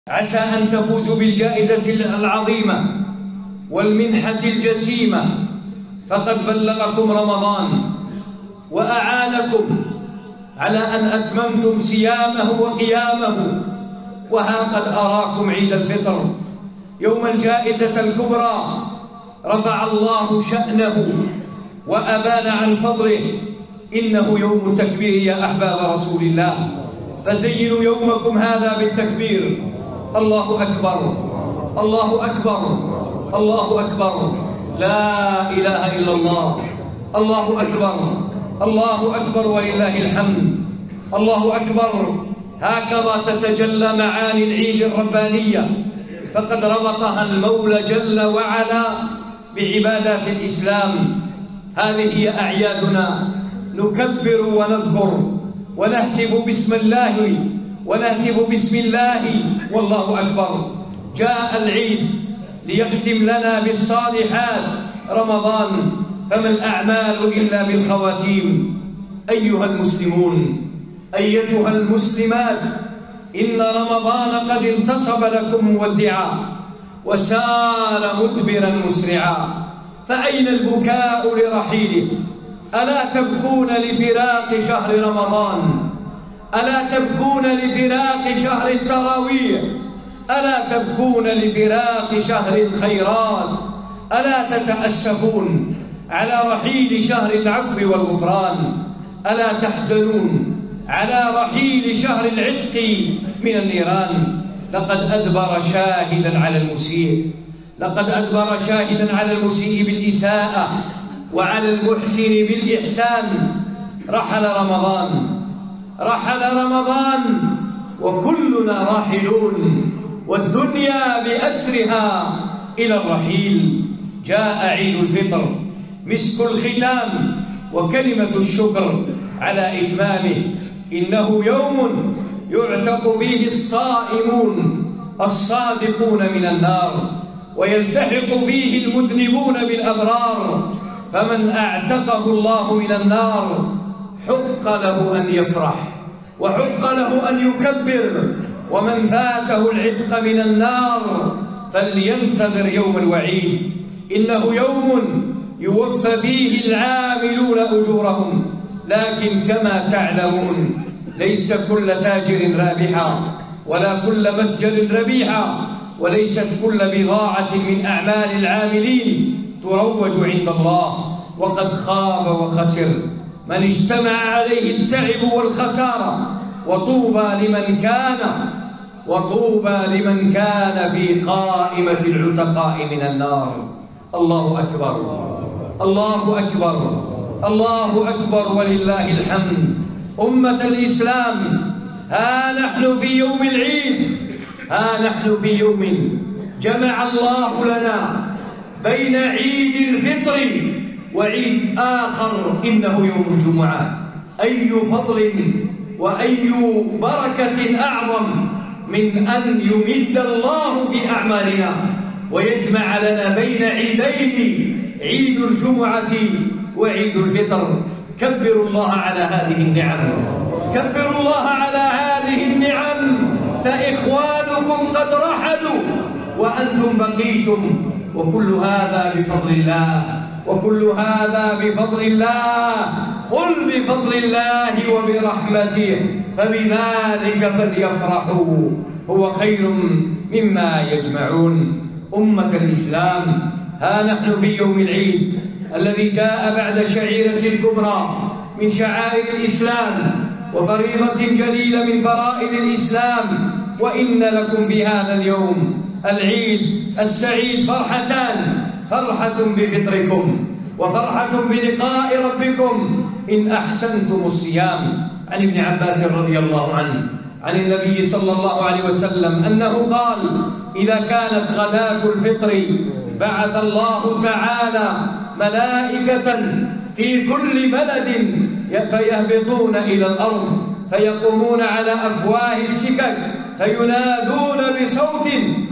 عسى أن تفوزوا بالجائزة العظيمة والمنحة الجسيمة، فقد بلغكم رمضان وأعانكم على أن أتممتم صيامه وقيامه، وها قد أراكم عيد الفطر يوم الجائزة الكبرى. رفع الله شأنه وأبان عن فضله، إنه يوم التكبير يا أحباب رسول الله، فزينوا يومكم هذا بالتكبير. الله أكبر، الله أكبر، الله أكبر، لا إله إلا الله، الله أكبر، الله أكبر ولله الحمد، الله أكبر. هكذا تتجلى معاني العيد الربانية، فقد ربطها المولى جل وعلا بعبادات الإسلام. هذه هي أعيادنا، نكبر ونذكر ونهتف باسم الله، ونهتف بسم الله والله أكبر. جاء العيد ليختم لنا بالصالحات رمضان، فما الأعمال إلا بالخواتيم. أيها المسلمون، أيتها المسلمات، إن رمضان قد انتصب لكم مودعا وسار مدبرا مسرعا، فأين البكاء لرحيله؟ ألا تبكون لفراق شهر رمضان؟ ألا تبكون لفراق شهر التراويح؟ ألا تبكون لفراق شهر الخيرات؟ ألا تتأسفون على رحيل شهر العفو والغفران؟ ألا تحزنون على رحيل شهر العتق من النيران؟ لقد أدبر شاهدا على المسيء، لقد أدبر شاهدا على المسيء بالإساءة وعلى المحسن بالإحسان. رحل رمضان، رحل رمضان وكلنا راحلون، والدنيا بأسرها إلى الرحيل. جاء عيد الفطر، مسك الختام وكلمة الشكر على إتمامه. إنه يوم يعتق فيه الصائمون الصادقون من النار، ويلتحق فيه المذنبون بالأبرار. فمن أعتقه الله من النار حق له أن يفرح، وحق له أن يكبر. ومن فاته العتق من النار فلينتظر يوم الوعيد. إنه يوم يوفى فيه العاملون أجورهم، لكن كما تعلمون ليس كل تاجر رابحا، ولا كل متجر ربيحا، وليست كل بضاعة من أعمال العاملين تروج عند الله. وقد خاب وخسر من اجتمع عليه التعب والخسارة. وطوبى لمن كان في قائمة العتقاء من النار. الله أكبر، الله أكبر، الله أكبر ولله الحمد. أمة الإسلام، ها نحن في يوم العيد، ها نحن في يوم جمع الله لنا بين عيد الفطر وعيد آخر، إنه يوم الجمعة. أي فضل وأي بركة أعظم من أن يمد الله في أعمالنا ويجمع لنا بين عيدين، عيد الجمعة وعيد الفطر. كبروا الله على هذه النعم، كبروا الله على هذه النعم، فإخوانكم قد رحلوا وأنتم بقيتم، وكل هذا بفضل الله، وكل هذا بفضل الله. قل بفضل الله وبرحمته فبذلك فليفرحوا هو خير مما يجمعون. أمة الإسلام، ها نحن في يوم العيد الذي جاء بعد الشعيرة الكبرى من شعائر الإسلام وفريضة جليلة من فرائض الإسلام. وإن لكم في هذا اليوم العيد السعيد فرحتان، فرحة بفطركم وفرحة بلقاء ربكم إن أحسنتم الصيام. عن ابن عباس رضي الله عنه عن النبي صلى الله عليه وسلم أنه قال: إذا كانت غداة الفطر بعث الله تعالى ملائكة في كل بلد فيهبطون إلى الأرض، فيقومون على أفواه السكك فينادون بصوت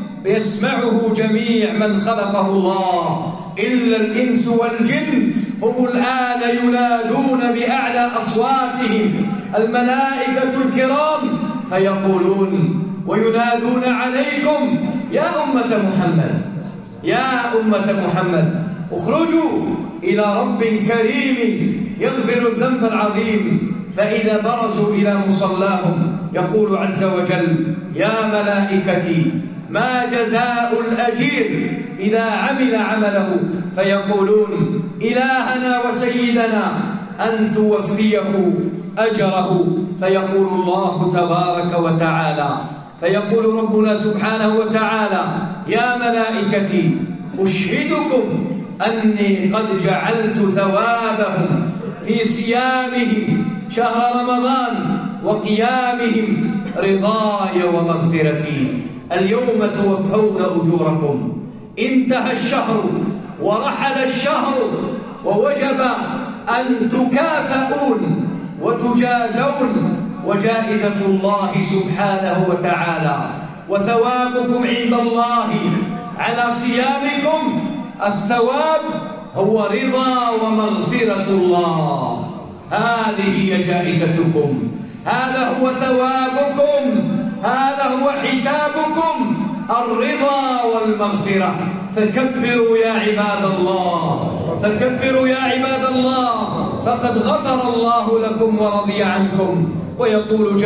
يسمعه جميع من خلقه الله إلا الإنس والجن. هم الآن ينادون بأعلى أصواتهم الملائكة الكرام فيقولون: وينادون عليكم يا أمة محمد، يا أمة محمد اخرجوا إلى رب كريم يغفر الذنب العظيم. فإذا برزوا إلى مصلاهم يقول عز وجل يا ملائكتي ما جزاء الأجير إذا عمل عمله؟ فيقولون إلهنا وسيدنا أن توفيه أجره. فيقول الله تبارك وتعالى، فيقول ربنا سبحانه وتعالى يا ملائكتي أشهدكم أني قد جعلت ثوابهم في صيامهم شهر رمضان وقيامهم رضاي ومغفرتي. اليوم توفون أجوركم. انتهى الشهر ورحل الشهر ووجب أن تكافئون وتجازون، وجائزة الله سبحانه وتعالى وثوابكم عند الله على صيامكم الثواب هو رضا ومغفرة الله. هذه هي جائزتكم، هذا هو ثوابكم، هذا هو حسابكم، الرضا والمغفرة. فكبروا يا عباد الله، فكبروا يا عباد الله، فقد غفر الله لكم ورضي عنكم. ويقول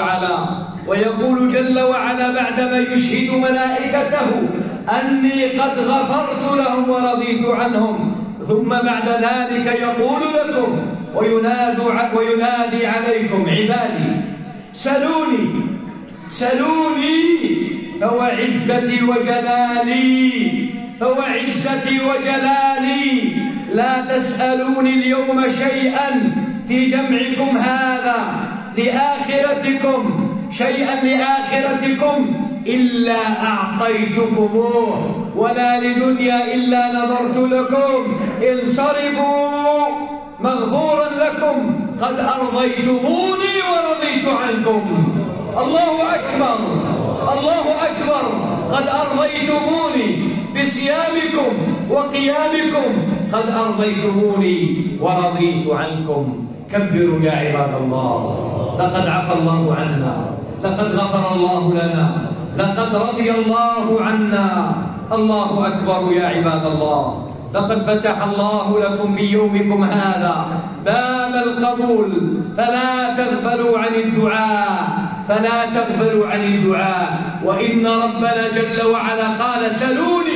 جل وعلا بعدما يشهد ملائكته أني قد غفرت لهم ورضيت عنهم، ثم بعد ذلك يقول لكم وينادي عليكم عبادي سلوني فوعزتي وجلالي لا تسألوني اليوم شيئا في جمعكم هذا لآخرتكم، شيئا لآخرتكم إلا أعطيتكموه، ولا لدنيا إلا نظرت لكم. انصرفوا مغفورا لكم، قد أرضيتموني ورضيت عنكم. الله أكبر، الله أكبر. قد أرضيتموني بصيامكم وقيامكم، قد أرضيتموني ورضيت عنكم. كبروا يا عباد الله. لقد عفى الله عنا، لقد غفر الله لنا، لقد رضي الله عنا. الله أكبر يا عباد الله. لقد فتح الله لكم في يومكم هذا باب القبول، فلا تغفلوا عن الدعاء، وإن ربنا جل وعلا قال سلوني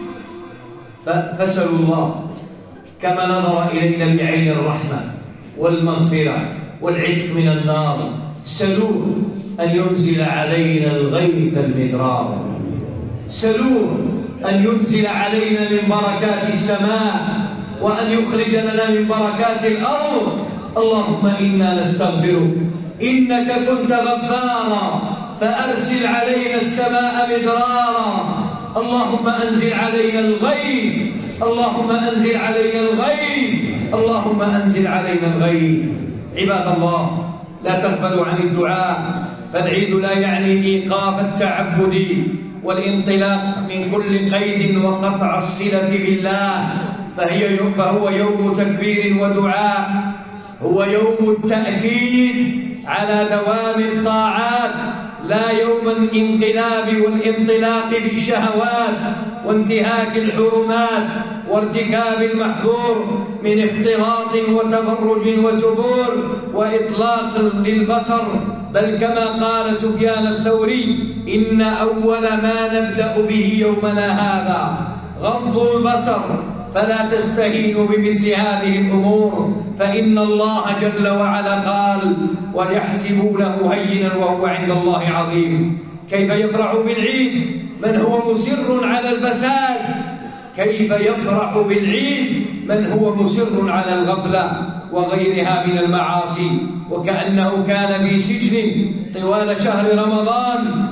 فسلوا الله كما نظر إلينا بعين الرحمة والمغفرة والعتق من النار. سلوه أن ينزل علينا الغيث المدرار، سلوه أن ينزل علينا من بركات السماء، وأن يخرج لنا من بركات الأرض. اللهم إنا نستغفرك، إنك كنت غفارا فأرسل علينا السماء مدرارا. اللهم أنزل علينا الغيث، اللهم أنزل علينا الغيث، اللهم أنزل علينا الغيث. عباد الله، لا تغفلوا عن الدعاء، فالعيد لا يعني إيقاف التعبد والانطلاق من كل قيد وقطع الصلة بالله، فهو يوم تكبير ودعاء، هو يوم التأكيد على دوام الطاعات، لا يوم الانقلاب والانطلاق بالشهوات وانتهاك الحرمات وارتكاب المحظور من اختلاط وتبرج وسبور وإطلاق للبصر. بل كما قال سفيان الثوري إن أول ما نبدأ به يومنا هذا غض البصر، فلا تستهينوا بمثل هذه الأمور، فإن الله جل وعلا قال ويحسبونه هينا وهو عند الله عظيم. كيف يفرح بالعيد من هو مصر على الفساد؟ كيف يفرح بالعيد من هو مصر على الغفلة وغيرها من المعاصي؟ وكأنه كان في سجن طوال شهر رمضان.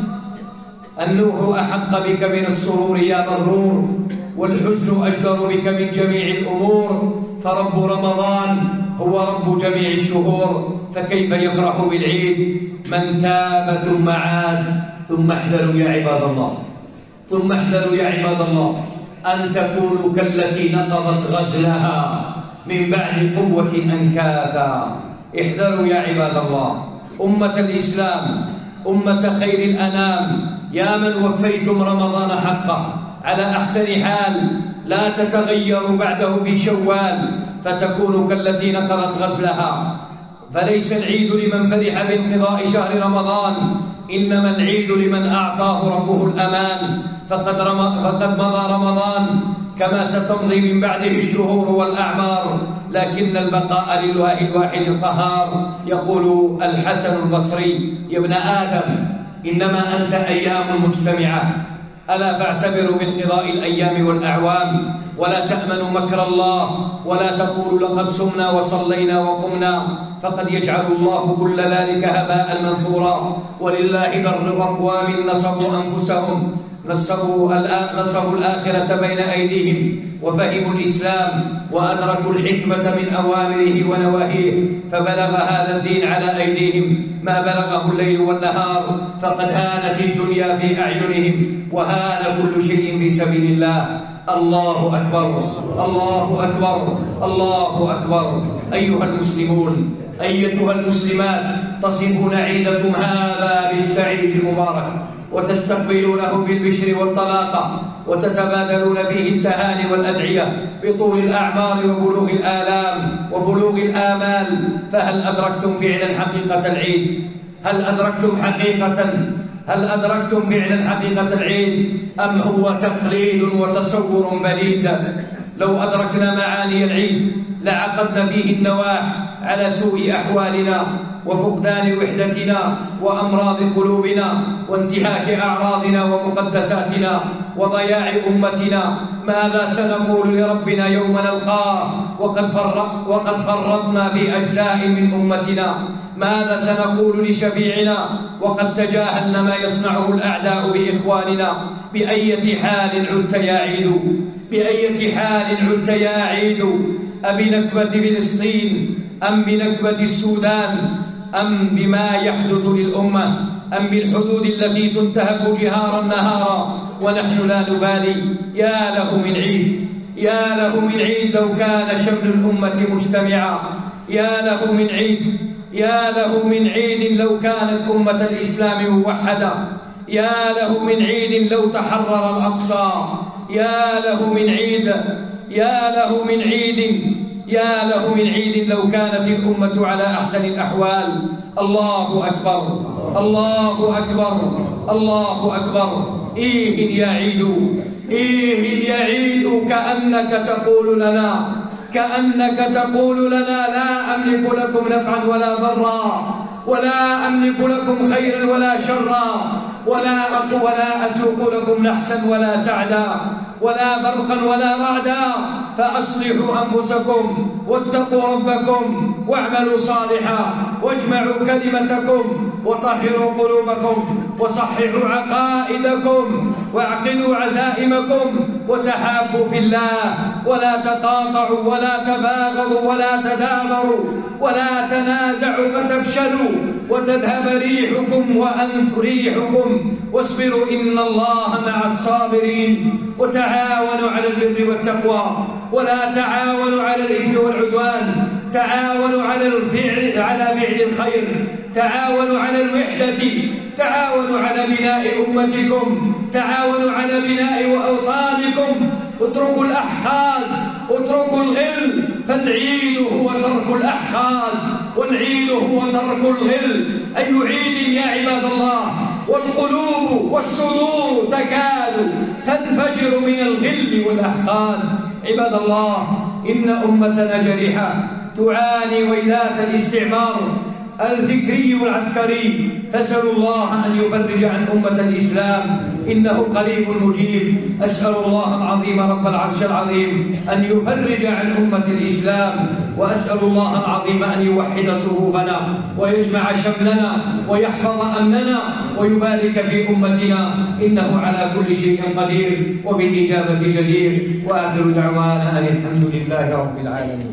النوح أحق بك من السرور يا مغرور، والحزن أجدر بك من جميع الأمور، فرب رمضان هو رب جميع الشهور. فكيف يفرح بالعيد من تاب ثم عاد؟ ثم احذروا يا عباد الله، ثم احذروا يا عباد الله أن تكونوا كالتي نقضت غزلها من بعد قوة أنكاثا. احذروا يا عباد الله أمة الإسلام أمة خير الأنام، يا من وفيتم رمضان حقه على أحسن حال، لا تتغيروا بعده في شوال فتكونوا كالتي نقضت غزلها. فليس العيد لمن فرح بانقضاء شهر رمضان، إنما العيد لمن أعطاه ربه الأمان. فقد مضى رمضان كما ستمضي من بعده الشهور والأعمار، لكن البقاء لله الواحد القهار. يقول الحسن البصري: يا ابن آدم إنما أنت أيام مجتمعة، ألا فاعتبروا بانقضاء الأيام والأعوام، ولا تأمنوا مكر الله، ولا تقولوا لقد صمنا وصلينا وقمنا، فقد يجعل الله كل ذلك هباء منثورا. ولله در أقوام نصبوا أنفسهم، نصبوا الآخرة بين أيديهم، وفهموا الإسلام وأدركوا الحكمة من أوامره ونواهيه، فبلغ هذا الدين على أيديهم ما بلغه الليل والنهار، فقد هانت الدنيا في أعينهم وهان كل شيء في سبيل الله. الله أكبر، الله أكبر، الله أكبر. أيها المسلمون، أيتها المسلمات، تصفون عيدكم هذا بالسعيد المبارك، وتستقبلونه بالبشر والطلاقة، وتتبادلون فيه التهاني والأدعية بطول الأعمار وبلوغ الآلام وبلوغ الآمال. فهل أدركتم فعلا حقيقة العيد؟ هل أدركتم فعلا حقيقة العيد، أم هو تقليد وتصور بليد؟ لو أدركنا معاني العيد لعقدنا فيه النواح على سوء أحوالنا وفقدان وحدتنا وأمراض قلوبنا وانتهاك أعراضنا ومقدساتنا وضياع أمتنا. ماذا سنقول لربنا يوم نلقاه وقد فرطنا في أجزاء من أمتنا؟ ماذا سنقول لشفيعنا وقد تجاهلنا ما يصنعه الأعداء بإخواننا؟ بأية حال عدت يا عيد؟ بأية حال عدت يا عيد؟ أبنكبة فلسطين أم بنكبة السودان أم بما يحدث للأمة أم بالحدود التي تنتهك جهارا نهارا ونحن لا نبالي؟ يا له من عيد، يا له من عيد لو كان شمل الأمة مجتمعا، يا له من عيد، يا له من عيد لو كانت أمة الإسلام موحدة، يا له من عيد لو تحرر الأقصى، يا له من عيد، يا له من عيد، يا له من عيد لو كانت الأمة على أحسن الأحوال. الله أكبر، الله أكبر، الله أكبر. إيه يا عيد، إيه يا عيد، كأنك تقول لنا لا أملك لكم نفعا ولا ضرا، ولا أملك لكم خيرا ولا شرا، ولا أسوق لكم نحسا ولا سعدا، ولا برقا ولا رعدا، فأصلحوا أنفسكم واتقوا ربكم واعملوا صالحا، واجمعوا كلمتكم وطهروا قلوبكم وصححوا عقائدكم واعقدوا عزائمكم وتحابوا في الله، ولا تقاطعوا ولا تباغضوا ولا تدابروا ولا تنازعوا فتفشلوا وتذهب ريحكم وأنتم ريحكم، واصبروا إن الله مع الصابرين. وتعاونوا على البر والتقوى ولا تعاونوا على الإثم والعدوان، تعاونوا على فعل الخير، تعاونوا على الوحدة، تعاونوا على بناء أمتكم، تعاونوا على بناء أوطانكم. اتركوا الأحقاد، اتركوا الغل، فالعيد هو ترك الأحقاد، والعيد هو ترك الغل. أي عيد يا عباد الله، والقلوب والصدور تكاد تنفجر من الغل والأحقاد. عباد الله، إن أمتنا جريحة تعاني ويلات الاستعمار الفكري والعسكري، فاسألوا الله أن يفرج عن أمة الإسلام، إنه قريب مجيب. أسأل الله العظيم رب العرش العظيم أن يفرج عن أمة الإسلام، وأسأل الله العظيم أن يوحد صفوفنا ويجمع شملنا ويحفظ أمننا ويبارك في أمتنا، إنه على كل شيء قدير وبالإجابة جدير. وآخر دعوانا أن الحمد لله رب العالمين.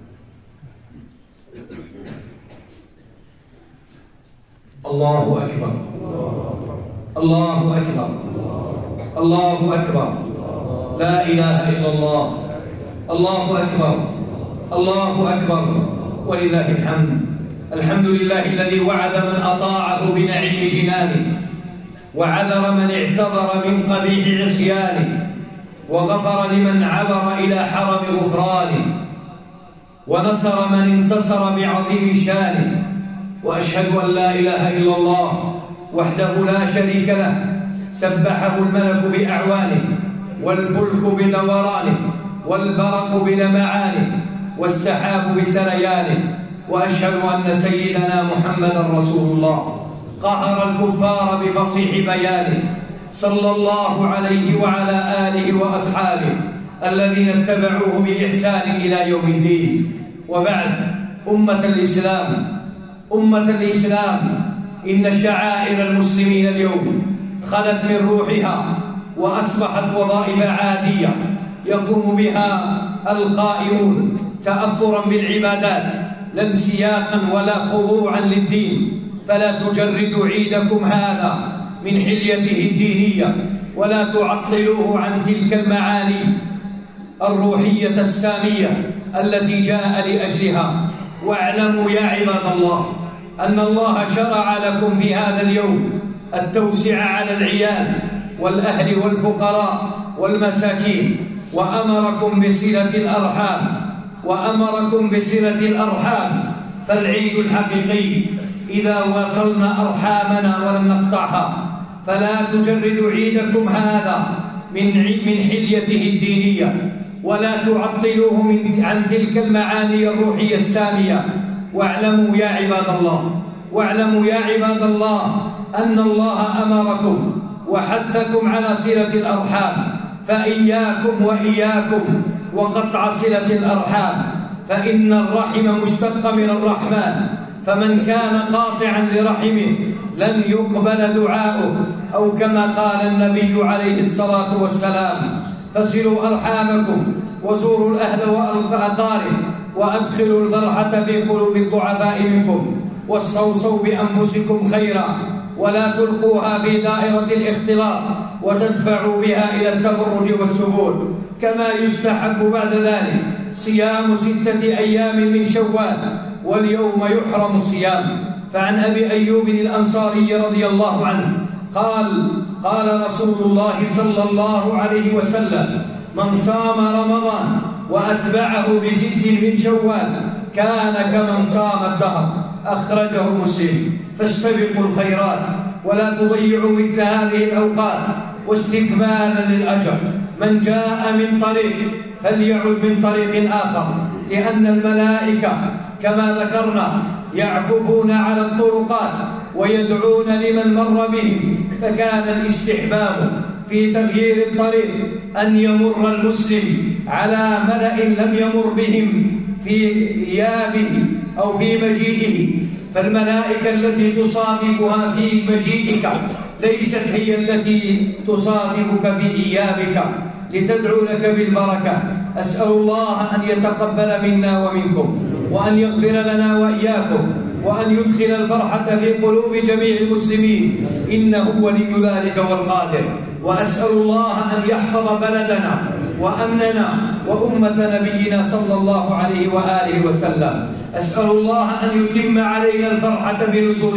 الله أكبر، الله أكبر، الله أكبر، لا إله إلا الله. الله أكبر، الله أكبر، ولله الحمد. الحمد لله الذي وعد من أطاعه بنعيم جنانه، وعذر من اعتذر من قبيح عصيانه، وغفر لمن عبر إلى حرم غفرانه، ونصر من انتصر بعظيم شانه. وأشهد أن لا إله إلا الله وحده لا شريك له، سبحه الملك بأعوانه، والفلك بدورانه، والبرق بلمعانه، والسحاب بسريانه. وأشهد أن سيدنا محمدًا رسول الله قهر الكفار بفصيح بيانه، صلى الله عليه وعلى آله وأصحابه الذين اتبعوه بإحسان إلى يوم الدين. وبعد، أمة الإسلام، إن شعائر المسلمين اليوم خلت من روحها وأصبحت وظائف عادية يقوم بها القائمون تأثرا بالعبادات لا انسياقا ولا خضوعا للدين. فلا تجردوا عيدكم هذا من حليته الدينية، ولا تعطلوه عن تلك المعاني الروحية السامية التي جاء لأجلها. واعلموا يا عباد الله أن الله شرع لكم في هذا اليوم التوسع على العيال والأهل والفقراء والمساكين، وأمركم بصلة الأرحام. فالعيد الحقيقي إذا وصلنا أرحامنا ولم نقطعها. فلا تجردوا عيدكم هذا من حليته الدينية، ولا تعطلوه عن تلك المعاني الروحية السامية. واعلموا يا عباد الله أن الله أمركم وحثكم على صلة الأرحام، فإياكم وإياكم وقطع صلة الأرحام، فإن الرحم مشتق من الرحمن، فمن كان قاطعا لرحمه لن يقبل دعاؤه، أو كما قال النبي عليه الصلاة والسلام: فصلوا أرحامكم وزوروا الأهل والأقارب، وأدخلوا الفرحة في قلوب الضعفاء منكم، واستوصوا بأنفسكم خيرا، ولا تلقوها في دائرة الاختلاط وتدفعوا بها إلى التبرج والسبول. كما يستحب بعد ذلك صيام 6 أيام من شوال، واليوم يحرم الصيام. فعن أبي أيوب الأنصاري رضي الله عنه قال رسول الله صلى الله عليه وسلم: من صام رمضان وأتبعه ب6 من شوال كان كمن صام الدهر. أخرجه مسلم. فاستبقوا الخيرات ولا تضيعوا مثل هذه الأوقات واستكمالا للأجر. من جاء من طريق فليعد من طريق آخر، لأن الملائكة كما ذكرنا يعكفون على الطرقات ويدعون لمن مر بهم. فكان الاستحباب في تغيير الطريق أن يمر المسلم على ملأ لم يمر بهم في إيابه أو في مجيئه. فالملائكة التي تصادفها في مجيئك ليست هي التي تصادفك في إيابك لتدعو لك بالبركة. أسأل الله أن يتقبل منا ومنكم، وأن يغفر لنا وإياكم، وأن يدخل الفرحة في قلوب جميع المسلمين، إنه ولي ذلك والقادر. وأسأل الله أن يحفظ بلدنا وأمننا وأمة نبينا صلى الله عليه وآله وسلم. أسأل الله أن يتم علينا الفرحة بنزول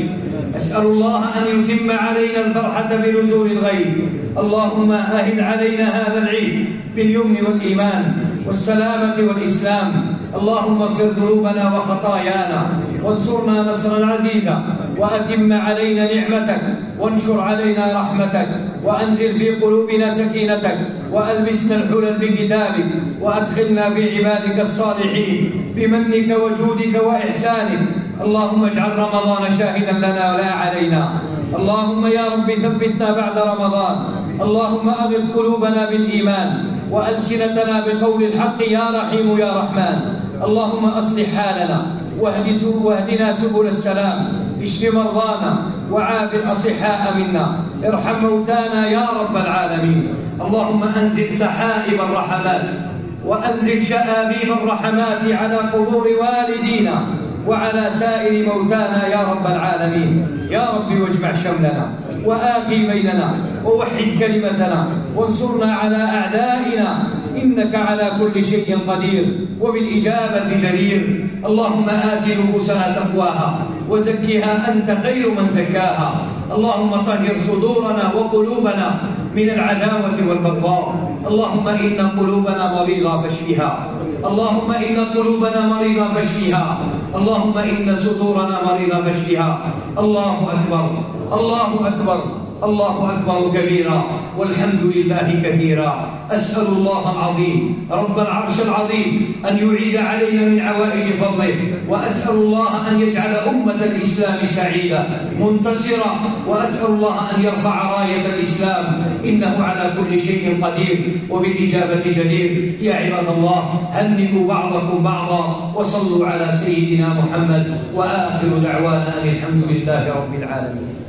الغيث. اللهم أهل علينا هذا العيد باليمن والإيمان والسلامة والإسلام. اللهم اغفر ذنوبنا وخطايانا، وانصرنا نصرا عزيزا، وأتم علينا نعمتك، وانشر علينا رحمتك، وأنزل في قلوبنا سكينتك، وألبسنا الحلل بكتابك، وأدخلنا في عبادك الصالحين بمنك وجودك وإحسانك. اللهم اجعل رمضان شاهدا لنا ولا علينا. اللهم يا رب ثبتنا بعد رمضان. اللهم أغث قلوبنا بالإيمان، وألسنتنا بقول الحق يا رحيم يا رحمن. اللهم أصلح حالنا واهدنا سبل السلام. اشف مرضانا وعاف الأصحاء منا. ارحم موتانا يا رب العالمين. اللهم أنزل سحائب الرحمات وأنزل شآبيب الرحمات على قبور والدينا وعلى سائر موتانا يا رب العالمين. يا رب واجمع شملنا وآخي بيننا ووحد كلمتنا، وانصرنا على أعدائنا، إنك على كل شيء قدير وبالإجابة جدير. اللهم آت نفوسنا تقواها وزكها أنت خير من زكاها. اللهم طهر صدورنا وقلوبنا من العداوة والبغضاء. اللهم إن قلوبنا مريضة فاشفها. اللهم إن قلوبنا مريضة فاشفها. اللهم إن صدورنا مريضة فاشفها. الله أكبر، الله أكبر، الله أكبر كبيرا، والحمد لله كثيرا. أسأل الله العظيم رب العرش العظيم أن يعيد علينا من عوائد فضله، وأسأل الله أن يجعل أمة الإسلام سعيدة منتصرة، وأسأل الله أن يرفع راية الإسلام، إنه على كل شيء قدير وبالإجابة جدير. يا عباد الله، هنئوا بعضكم بعضا وصلوا على سيدنا محمد، وآخر دعوانا أن الحمد لله رب العالمين.